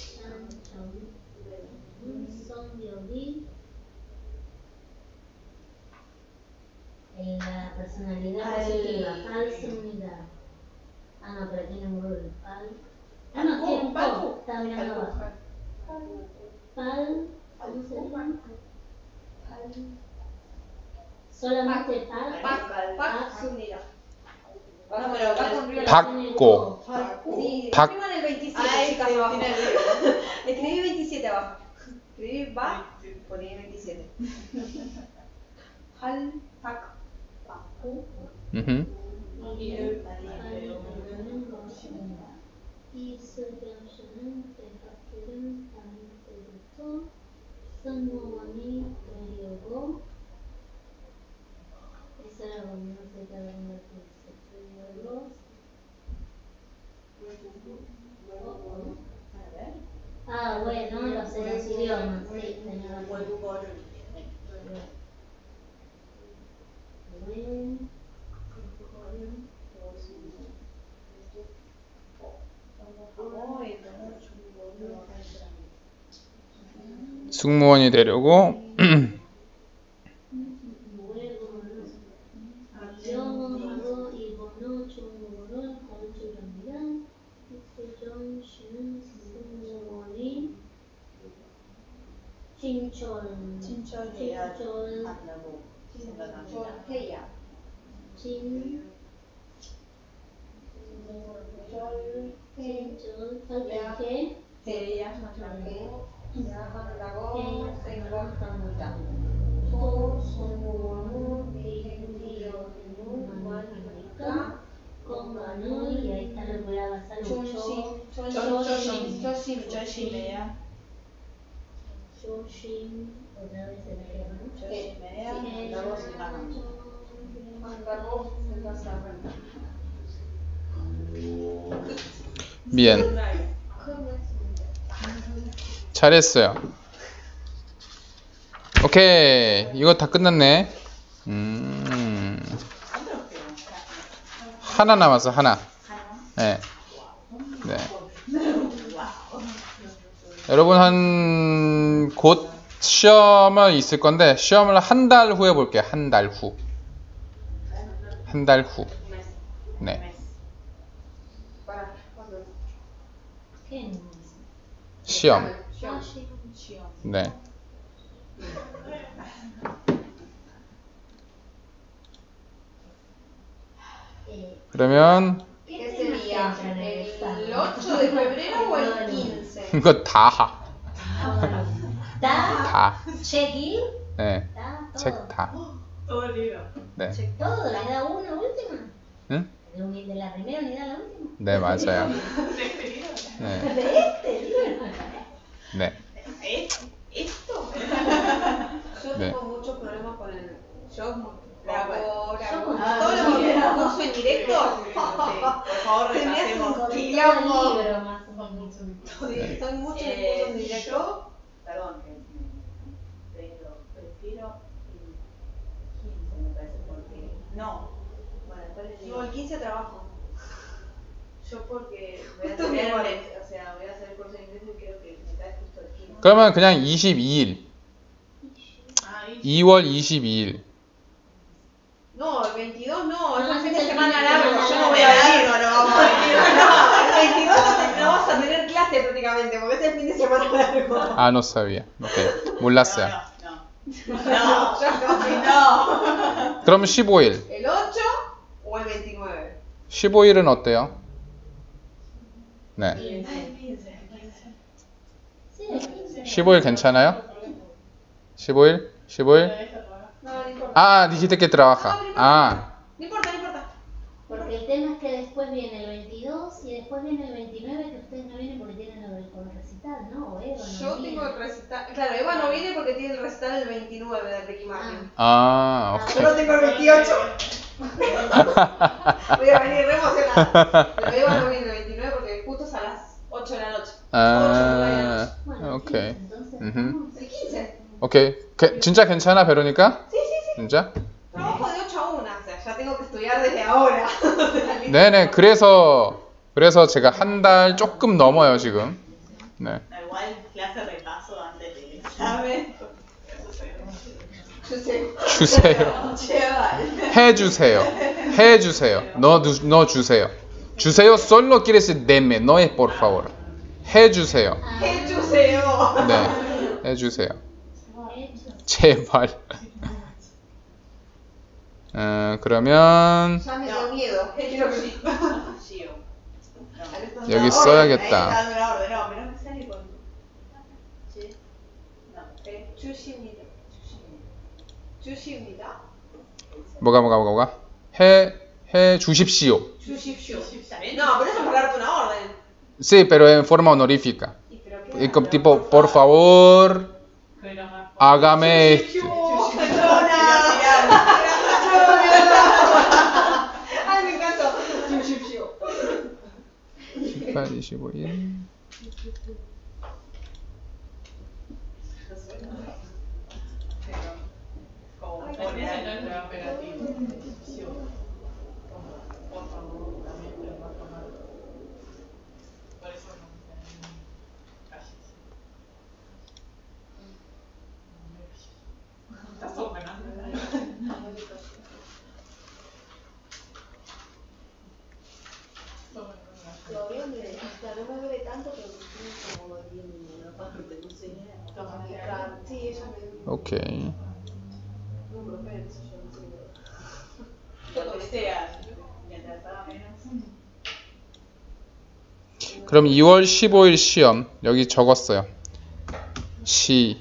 La personalidad positiva, fals입니다. No, pero tiene un rol. No, tiene un po. Está mirando abajo. ¿Cómo se llama? Solamente fals입니다. 받고. Sí, escriban el 27, chicas, abajo. Escribí 27 abajo. Escribí va, poní 27. 받고. 일을 빨리 배우는 것입니다. 이수경씨는 대학교를 다닐 때부터 승무원이 되려고 Bueno, los idiomas, sí, tenía razón. 승무원이 되려고 영어로 일본어 중국어를 가르치렵니다. 이수정 씨는 승무원이 진철해야 한다고 생각합니다. 진철해야 한다고 생각합니다. 또 승무원은 되기로 조심해야. 조심. otra vez se me queda, ¿no? 조심해야 한다고 생각합니다. 한다고 생각합니다. Bien. 잘했어요. 오케이. 이거 다 끝났네. 하나 남았어, 하나. 네. 네. 여러분 곧 시험은 있을 건데 시험을 한 달 후에 볼게요. 한 달 후. 한 달 후. 네. 시험. 네. 그러면 ¿Qué sería? ¿El 8 de febrero o el 15? 이거 다. Da, 다. check-in, 네. da, todo. 책 다. Todo el libro. 네. Todo, le da una última. 응? De la primera le da la última. 네, 맞아요. 네. De este libro. 네. Esto. Yo 네. tengo muchos problemas con el. Yo Grabo. todo lo que es curso en directo. Por favor, Se me hace repasemos. un Todo el quilombo. libro más o menos. Estoy mucho en cursos en directo. Perdón, pero prefiero el 15, me parece, porque. No. Bueno, después les digo. No, el 15 trabajo. Yo porque voy a Justo tener, igual. o sea, voy a hacer el curso de inglés y creo que me cae justo el 15. 그러면 그냥 22일. 2월 22일. No, el 22 no, es No, un fin es de el semana fin de largo. semana Yo no largo. voy a ir, no vamos a venir. No, el 22 no vas a tener clase prácticamente, porque es el fin de semana largo. 아, no sabía. 오케이. 몰랐어요. No. No. 그럼 15일. ¿El 8 o el 29? 15일은 어때요? 네. Sí, el 15. 15일 괜찮아요? 15일? 15일? No, no importa. Ah, dijiste que trabaja. Ah, No importa, no importa. Porque el tema es que después viene el 22 y después viene el 29 que ustedes no vienen porque tienen lo del con recital, ¿no? O Eva no Yo viene. tengo el recital. Claro, Eva no viene porque tiene el recital el 29 de Ricky Martin. 아, Yo lo tengo el 28. Voy a venir re emocionada. Pero Eva no viene el 29 porque justo es a las 8 de la noche. 아, Bueno, el 오케이. 15, entonces 음흠. vamos. El 15. 오케이. 진짜 괜찮아, 베로니까? Sí, sí, sí. 진짜? Trabajo de 8 a 1, o sea, ya tengo que estudiar desde ahora. 네네. 그래서 제가 한 달 조금 넘어요, 지금. 네. Igual clase repaso antes del examen. 주세요. 제발. 해주세요. no 주세요. 주세요 solo quiere decir deme, no es por favor. 해주세요. 해주세요. 네. 해주세요. Hecho. 제발. 그러면 Ya me dio miedo. Quiero que- 여기 써야겠다. Dame la orden, no, pero no me sale con. No, 주십니다. 주십니다. 뭐가? 해 주십시오. 주십시오. No, pero eso es para darte una orden. Sí, pero en forma honorífica. ¿Y pero qué? Y como tipo, por favor, hágame esto. Ay, me encantó. 주십시오. 18, 25일. Como poner en el operativo. Por favor, también te lo va a tomar. Por eso no me calles. Estás ordenando, Todavía me no me duele tanto, pero me tiene como doliendo una parte, no sé. Sí, ella me duele. 오케이. No, pero espera, qué sé yo, no sé. lo que sea. Mientras haga menos. 그럼 2월 15일 시험 여기 적었어요. 시험.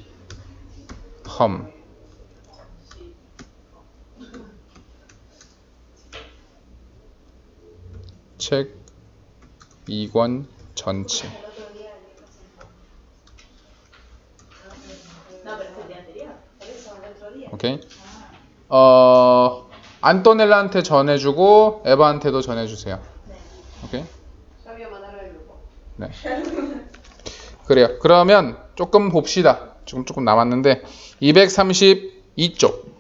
책 2권 전체. No, pero es el día anterior. Por eso, el otro día. 오케이. 안토넬라한테 전해주고 에바한테도 전해주세요. 오케이. Ya voy a mandarlo al grupo. 네. 그래요. 그러면 조금 봅시다. 조금 남았는데 232쪽.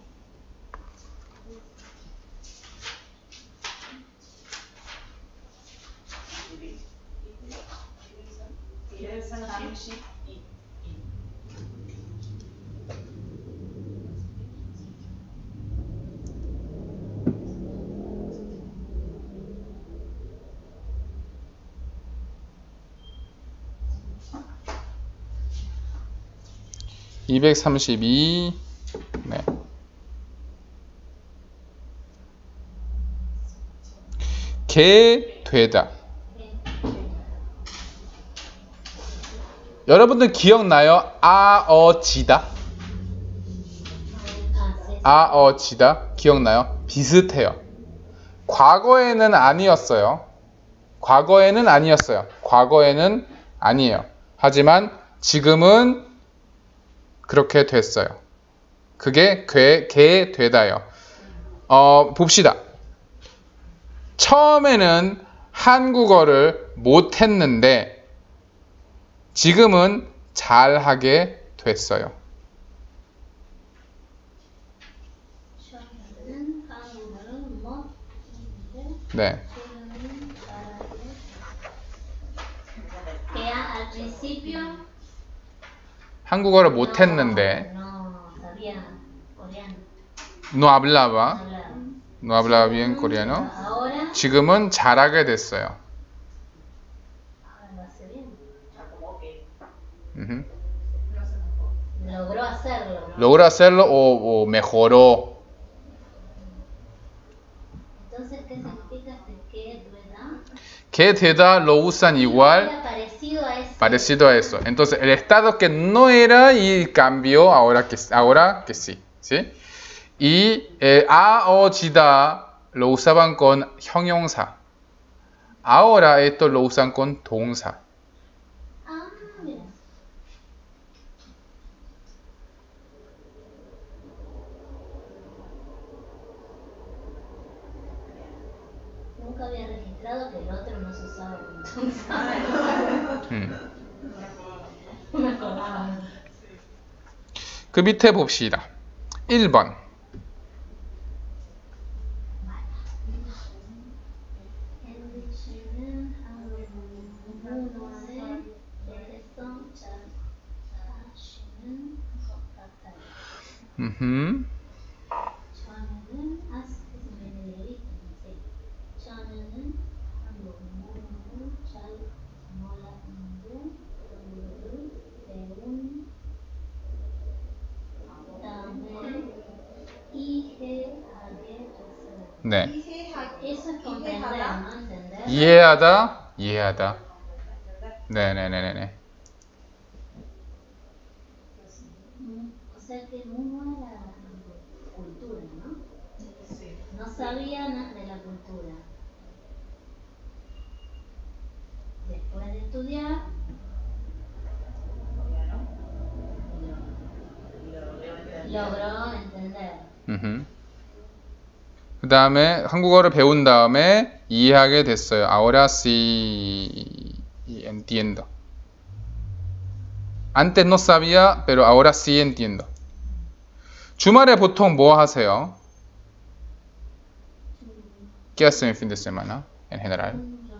(232) 네. 게 되다. 여러분들 기억나요? 아어지다. 아어지다 기억나요? 비슷해요. 과거에는 아니었어요. 과거에는 아니에요. 하지만 지금은 그렇게 됐어요. 그게 게 되다요. 봅시다. 처음에는 한국어를 못했는데 지금은 잘하게 됐어요. 네. 한국어를 못했는데 no hablaba bien coreano. 지금은 잘하게 됐어요. Logró hacerlo o mejoró. Entonces, ¿qué significa que 되다? Que 되다 lo usan igual. Parecido a eso. Entonces, el estado que no era y cambió ahora que sí. ¿Sí? Y 아어지다 lo usaban con 형용사. Ahora esto lo usan con 동사. Nunca había registrado que el otro no se usaba con 동사. No me acordaba. 그 밑에 봅시다. 1번. 네. 이해하다. 네네네네. O sea que uno era cultura, ¿no? No sabía nada de la cultura. Después de estudiar, logró entender. 그 다음에 한국어를 배운 다음에 이해하게 됐어요. Ahora sí entiendo. Antes no sabía, pero ahora sí entiendo. 주말에 보통 뭐 하세요? ¿Qué hacen el fin de semana, en general?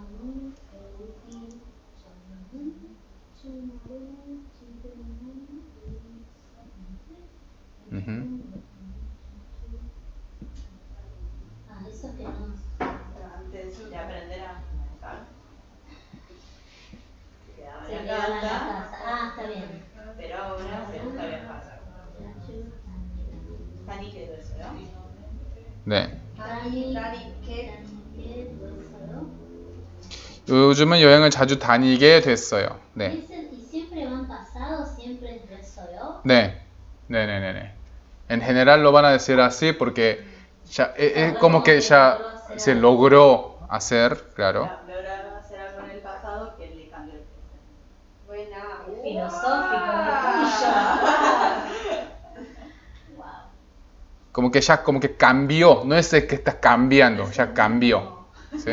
Eso que no. Pero antes de aprender a manejar, quedaba Se en quedaba en la casa, casa. Está bien. pero ahora se gusta viajar. Tani quedó eso, ¿no? 네. ¿Qué? 요즘은 여행을 자주 다니게 됐어요. 네. ¿Y siempre van pasado? ¿Siempre es 됐어요? 네. En general lo van a decir así porque ya, es como que ya se logró hacer, claro. Lograron hacer algo en el pasado que le cambió filosófico, mucho. Como que ya como que cambió, no es el que está cambiando, ya cambió. ¿Sí?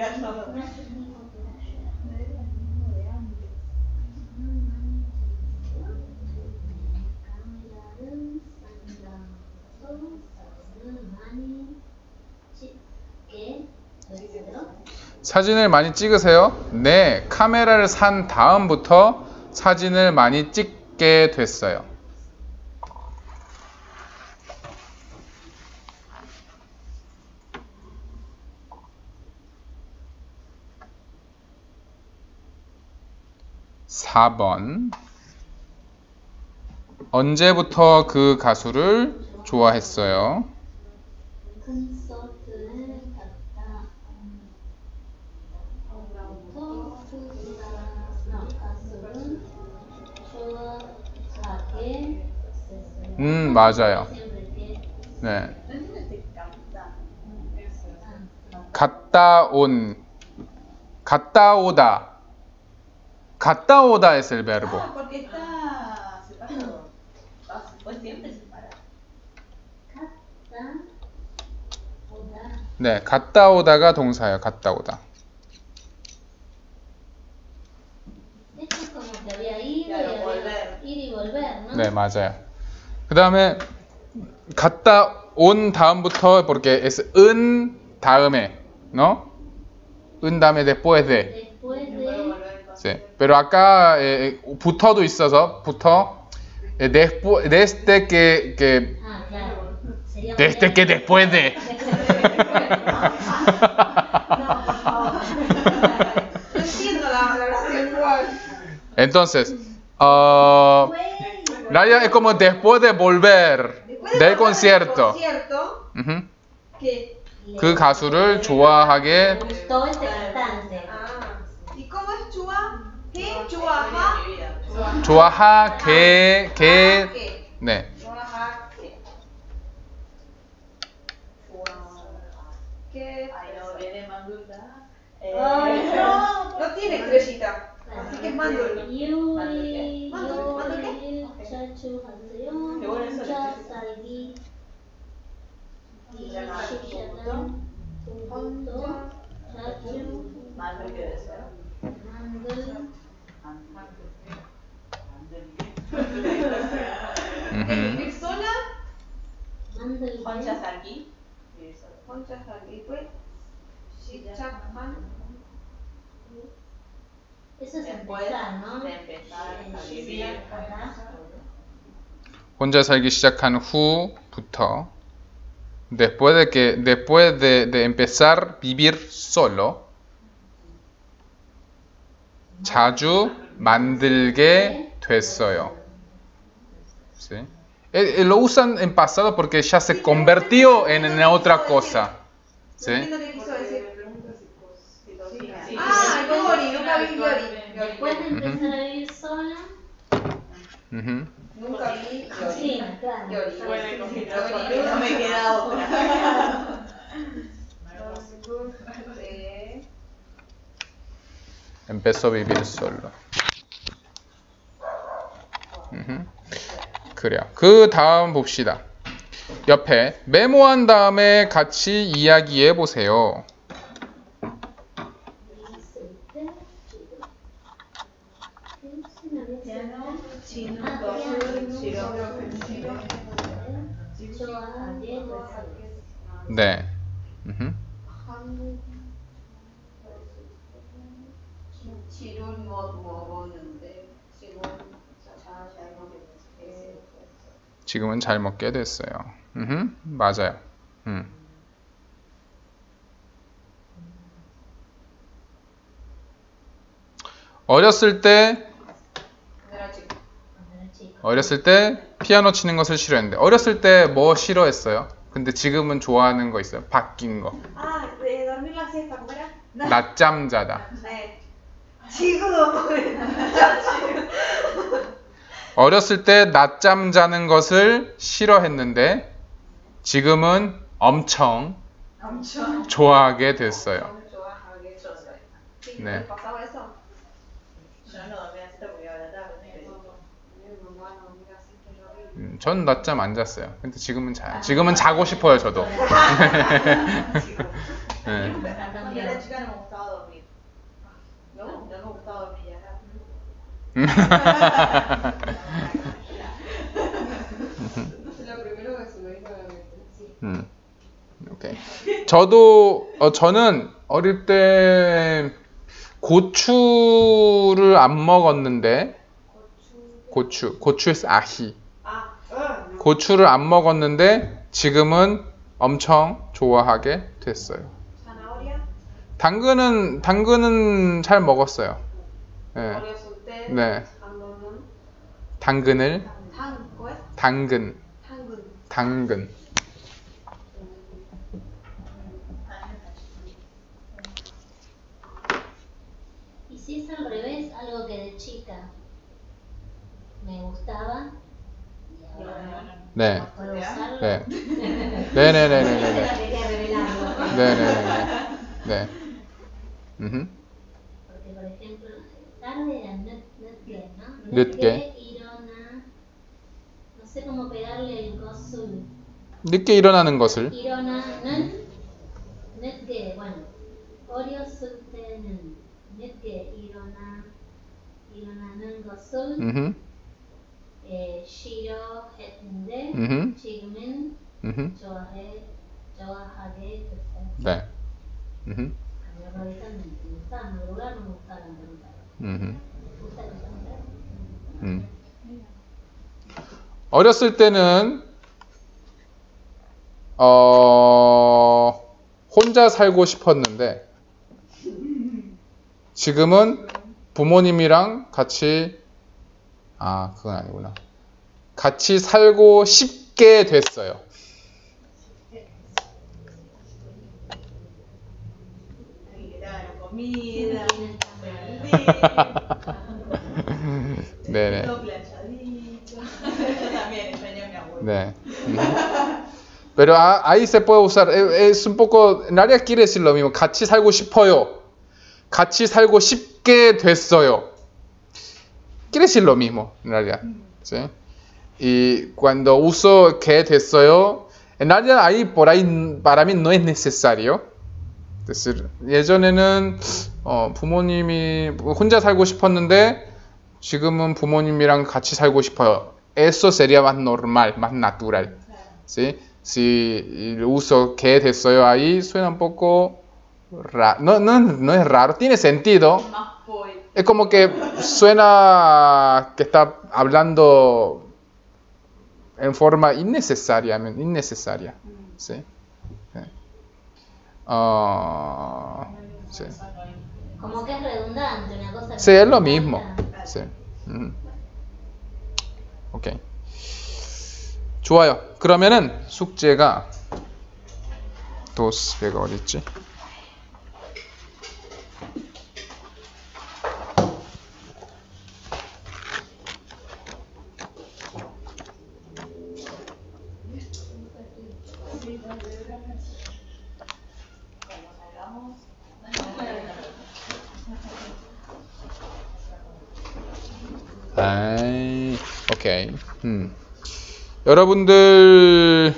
사진을 많이 찍으세요? 네, 카메라를 산 다음부터 사진을 많이 찍게 됐어요. (4번) 언제부터 그 가수를 좋아했어요? 콘서트에 갔다 가수는 좋아하게 됐어요. 맞아요. 네. 갔다 오다. 갔다 오다 es el verbo. Ah, porque está separado. Pues siempre separado. 갔다 오다. 네, 갔다 오다가 동사예요. 갔다 오다. Esto es como que había ido Claro, y había volver. ir y volver, ¿no? 네, 맞아요. 그 다음에 갔다 온 다음부터 porque es 은 다음에, ¿no? 은 다음에 después de. Después de Sí. Pero acá 부터도 있어서 부터 desde que claro. Sería desde que después de. No entiendo la oración igual. Entonces, Raya es como después de volver del concierto. ujú. ¿Qué? 그 가수를 좋아하게. gustó este cantante. ¿Y cómo es chua? ¿Qué? Chuaja. 좋아하게 네. ¿Qué? Ay, no, viene Mandulda. Ay, No tiene estrellita. Así que es mandul. Yuri, ¿Mandul qué? Yuri, Chachu, Hanseon, Qué bueno eso, Cha, sí. Salgi, Ya no, Shikshadam, Tunguto, Chachu, Mandul que deseo. Mandul, ¿Vivir sola? Mandul, Concha Sarki. Concha Salvi. Pues, Shichakhan. eso es Después empezar, ¿no? de empezar a vivir. 혼자 살기 시작한 후부터 después de empezar vivir solo 자주 만들게 됐어요. ¿Sí? Lo usan en pasado porque ya se convirtió en otra cosa. ¿Sí? No entiendo qué quiso decir. Sí. Ah, Yori, nunca vi Yori. Después de empezar a vivir sola, Ujú. Nunca vi Yori. sí, claro. Yori. Porque no me queda otra. Empezó a vivir solo. 그래요. 그 다음 봅시다. 옆에 메모한 다음에 같이 이야기해 보세요. 네. 지론 먹었는데 지금은 잘 먹게 됐어요. 맞아요. 어렸을 때 피아노 치는 것을 싫어했는데 어렸을 때 뭐 싫어했어요? 근데 지금은 좋아하는 거 있어요? 바뀐 거. Ah, de dormir la siesta, ¿cómo era? 낮잠 자다. 네. 지금 어렸을 때 낮잠 자는 것을 싫어했는데 지금은 엄청 좋아하게 됐어요. 좋아하게 됐어요. 네. pasaba eso? Yo no dormía siesta porque iba a la tarde. 전 낮잠 안 잤어요. 근데 지금은 자요. 지금은 자고 싶어요, 저도. 네. Era chica no me gustaba dormir. No me gustaba dormir ya. Lo primero que se me vino a la mente. Sí. 오케이. 저는 어릴 때 고추를 안 먹었는데 고추에서 아히. 고추를 안 먹었는데 지금은 엄청 좋아하게 됐어요. Zanahoria. 당근은 잘 먹었어요. 네. 어렸을 때. 네. 당근은. 당근을. 뭐야? 당근. 당근. Y si es al revés, algo que de chica me gustaba y ahora 네. puedo usarlo. 네. 네네네네네. Quería revelarlo. 네네네. 네. Porque, por ejemplo, tarde era nutge, ¿no? Nutge. Irona. No sé cómo pegarle el cosul. 늦게 일어나는 것을. Irona는 nutge, bueno. 어렸을 때는 nutge 일어나는 것을 싫어했는데 지금은 좋아하게 됐어요. 네. A mí ahorita me gusta madrugar, no me gusta levantar. Me gusta levantar. 어렸을 때는 혼자 살고 싶었는데 지금은 부모님이랑 같이 그건 아니구나. 같이 살고 싶게 됐어요. Comida, 네네. planchadito. Yo también extrañé a mi abuelo. 네. Pero ahí se puede usar. Es un poco. En realidad quiere decir lo mismo. 같이 살고 싶어요. 같이 살고 싶게 됐어요. Quiere decir lo mismo, en realidad. ¿Sí? Y cuando uso que 됐어요, en realidad ahí por ahí para mí no es necesario. Es decir, 예전에는 부모님이 혼자 살고 싶었는데 지금은 부모님이랑 같이 살고 싶어요. Eso sería más normal, más natural. ¿Sí? Si uso que 됐어요 ahí suena un poco raro. No es raro, tiene sentido. Es como que suena que está hablando en forma innecesaria. ¿Sí? Sí. Como que es redundante, una cosa. Sí, es lo mismo. Sí. 오케이. 좋아요. 그러면은 숙제가 도스베가 어디 있지? 오케이. 여러분들,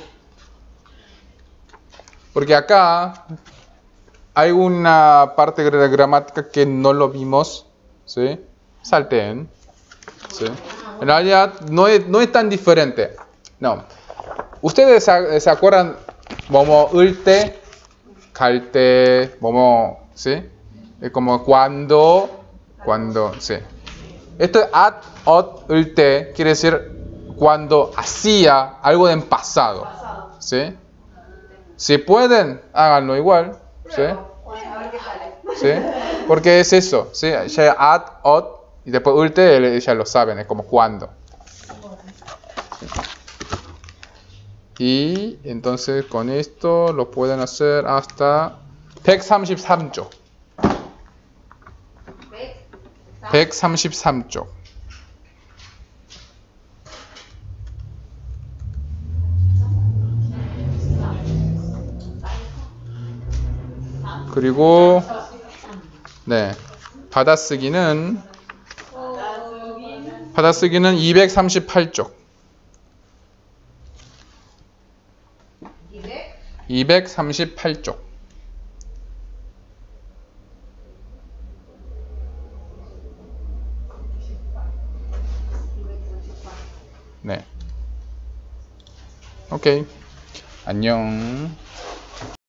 porque acá hay una parte de la gramática que no lo vimos, ¿sí? Salten, ¿sí? En realidad no es tan diferente. No. Ustedes se acuerdan 뭐뭐 을 때, 갈 때, 뭐뭐, ¿sí? Es como cuando, ¿sí? Esto at, ot, 을 때 quiere decir cuando hacía algo en pasado, ¿sí? Si pueden, háganlo igual, ¿sí? ¿Sí? Porque es eso, ¿sí? Ya at, ot, y después 을 때 ya lo saben, es como cuando. Y entonces con esto lo pueden hacer hasta 133쪽. 133쪽. 그리고 네, 받아쓰기는 238쪽. 238쪽. 네. 오케이. 안녕.